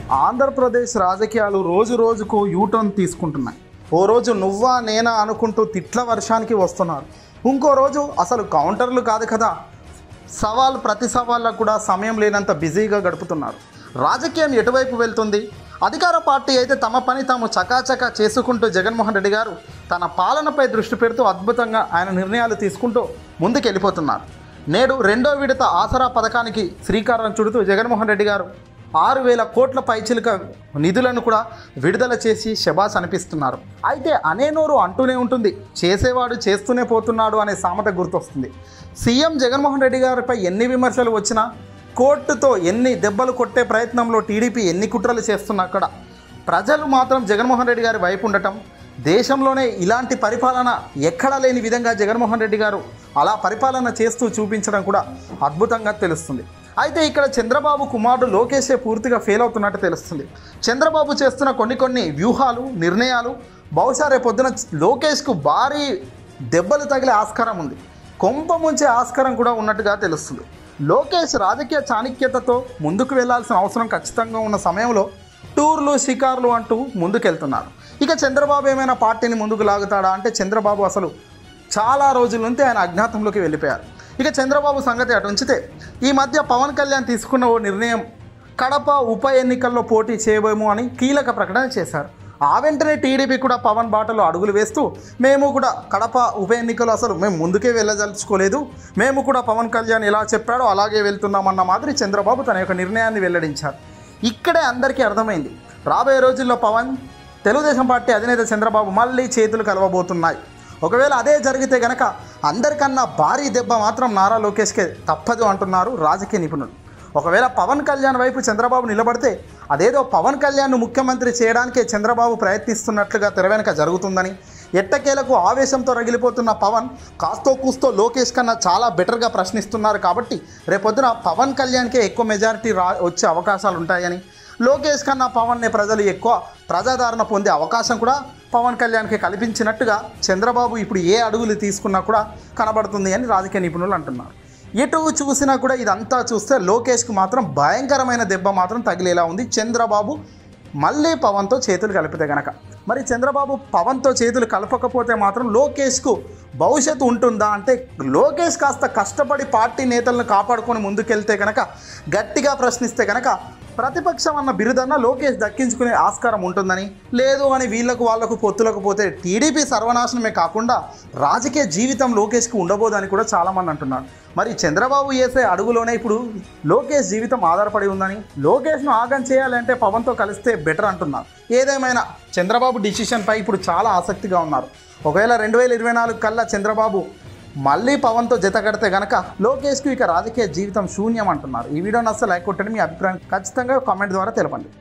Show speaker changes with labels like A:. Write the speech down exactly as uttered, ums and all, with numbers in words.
A: ఆంధ్రప్రదేశ్ రాజకీయాలు రోజు రోజుకు యూటర్న్ తీసుకుంటున్నాయి. ఓ రోజు నువ్వా నేనా అనుకుంటూ తిట్ల వర్షానికి వస్తున్నారు. ఇంకో రోజు అసలు కౌంటర్లు కాదు కదా, సవాల్ ప్రతి సవాళ్ళకు కూడా సమయం లేనంత బిజీగా గడుపుతున్నారు. రాజకీయం ఎటువైపు వెళ్తుంది? అధికార పార్టీ అయితే తమ పని తాము చకాచకా చేసుకుంటూ జగన్మోహన్ రెడ్డి గారు తన పాలనపై దృష్టి పెడుతూ అద్భుతంగా ఆయన నిర్ణయాలు తీసుకుంటూ ముందుకు వెళ్ళిపోతున్నారు. నేడు రెండో విడత ఆసరా పథకానికి శ్రీకారం చుడుతూ జగన్మోహన్ రెడ్డి గారు ఆరు వేల కోట్ల పైచిలుక నిధులను కూడా విడుదల చేసి శబాస్ అనిపిస్తున్నారు. అయితే అనే నోరు అంటూనే ఉంటుంది, చేసేవాడు చేస్తూనే పోతున్నాడు అనే సామెత గుర్తొస్తుంది. సీఎం జగన్మోహన్ రెడ్డి గారిపై ఎన్ని విమర్శలు వచ్చినా, కోర్టుతో ఎన్ని దెబ్బలు కొట్టే ప్రయత్నంలో టీడీపీ ఎన్ని కుట్రలు చేస్తున్నా అక్కడ ప్రజలు మాత్రం జగన్మోహన్ రెడ్డి గారి వైపు ఉండటం, దేశంలోనే ఇలాంటి పరిపాలన ఎక్కడా లేని విధంగా జగన్మోహన్ రెడ్డి గారు అలా పరిపాలన చేస్తూ చూపించడం కూడా అద్భుతంగా తెలుస్తుంది. అయితే ఇక్కడ చంద్రబాబు కుమారుడు లోకేషే పూర్తిగా ఫెయిల్ అవుతున్నట్టు తెలుస్తుంది. చంద్రబాబు చేస్తున్న కొన్ని కొన్ని వ్యూహాలు, నిర్ణయాలు బహుశా రేపొద్దున లోకేష్కు భారీ దెబ్బలు తగిలే ఆస్కారం ఉంది, కొంప ముంచే ఆస్కారం కూడా ఉన్నట్టుగా తెలుస్తుంది. లోకేష్ రాజకీయ చాణక్యతతో ముందుకు వెళ్లాల్సిన అవసరం ఖచ్చితంగా ఉన్న సమయంలో టూర్లు, షికార్లు అంటూ ముందుకెళ్తున్నారు. ఇక చంద్రబాబు ఏమైనా పార్టీని ముందుకు లాగుతాడా అంటే చంద్రబాబు అసలు చాలా రోజుల నుంచి ఆయన అజ్ఞాతంలోకి వెళ్ళిపోయారు. ఇక చంద్రబాబు సంగతి అటు ఉంచితే ఈ మధ్య పవన్ కళ్యాణ్ తీసుకున్న ఓ నిర్ణయం, కడప ఉప ఎన్నికల్లో పోటీ చేయబోము అని కీలక ప్రకటన చేశారు. ఆ వెంటనే టీడీపీ కూడా పవన్ బాటలో అడుగులు వేస్తూ మేము కూడా కడప ఉప ఎన్నికలు అసలు మేము ముందుకే వెళ్ళదలుచుకోలేదు, మేము కూడా పవన్ కళ్యాణ్ ఎలా చెప్పాడో అలాగే వెళ్తున్నామన్న మాదిరి చంద్రబాబు తన యొక్క నిర్ణయాన్ని వెల్లడించారు. ఇక్కడే అందరికీ అర్థమైంది, రాబోయే రోజుల్లో పవన్, తెలుగుదేశం పార్టీ అధినేత చంద్రబాబు మళ్ళీ చేతులు కలవబోతున్నాయి. ఒకవేళ అదే జరిగితే గనక అందరికన్నా భారీ దెబ్బ మాత్రం నారా లోకేష్కే తప్పదు అంటున్నారు రాజకీయ నిపుణులు. ఒకవేళ పవన్ కళ్యాణ్ వైపు చంద్రబాబు నిలబడితే అదేదో పవన్ కళ్యాణ్ను ముఖ్యమంత్రి చేయడానికే చంద్రబాబు ప్రయత్నిస్తున్నట్లుగా తెర వెనుక జరుగుతుందని, ఎట్టకేలకు ఆవేశంతో రగిలిపోతున్న పవన్ కాస్తో కూస్తో లోకేష్ కన్నా చాలా బెటర్గా ప్రశ్నిస్తున్నారు కాబట్టి రేపొద్దున పవన్ కళ్యాణ్కే ఎక్కువ మెజారిటీ రా వచ్చే అవకాశాలు ఉంటాయని, లోకేష్ కన్నా పవన్నే ప్రజలు ఎక్కువ ప్రజాదరణ పొందే అవకాశం కూడా పవన్ కళ్యాణ్కి కల్పించినట్టుగా చంద్రబాబు ఇప్పుడు ఏ అడుగులు తీసుకున్నా కూడా కనబడుతుంది అని రాజకీయ నిపుణులు అంటున్నారు. ఎటు చూసినా కూడా ఇదంతా చూస్తే లోకేష్కు మాత్రం భయంకరమైన దెబ్బ మాత్రం తగిలేలా ఉంది. చంద్రబాబు మళ్ళీ పవన్తో చేతులు కలిపితే గనక, మరి చంద్రబాబు పవన్తో చేతులు కలపకపోతే మాత్రం లోకేష్కు భవిష్యత్తు ఉంటుందా అంటే, లోకేష్ కాస్త కష్టపడి పార్టీ నేతలను కాపాడుకొని ముందుకెళ్తే కనుక, గట్టిగా ప్రశ్నిస్తే కనుక ప్రతిపక్షం అన్న బిరుదన్న లోకేష్ దక్కించుకునే ఆస్కారం ఉంటుందని, లేదు అని వీళ్లకు వాళ్లకు పొత్తులకు పోతే టీడీపీ సర్వనాశనమే కాకుండా రాజకీయ జీవితం లోకేష్కి ఉండబోదని కూడా చాలామంది అంటున్నారు. మరి చంద్రబాబు వేసే అడుగులోనే ఇప్పుడు లోకేష్ జీవితం ఆధారపడి ఉందని, లోకేష్ను ఆగం చేయాలంటే పవన్తో కలిస్తే బెటర్ అంటున్నారు. ఏదేమైనా చంద్రబాబు డిసిషన్పై ఇప్పుడు చాలా ఆసక్తిగా ఉన్నారు. ఒకవేళ రెండు వేల ఇరవై నాలుగు కల్లా చంద్రబాబు మళ్ళీ పవన్తో జత కడితే గనక లోకేష్కు ఇక రాజకీయ జీవితం శూన్యం అంటున్నారు. ఈ వీడియోని అసలు లైక్ కొట్టండి, మీ అభిప్రాయం ఖచ్చితంగా కామెంట్ ద్వారా తెలపండి.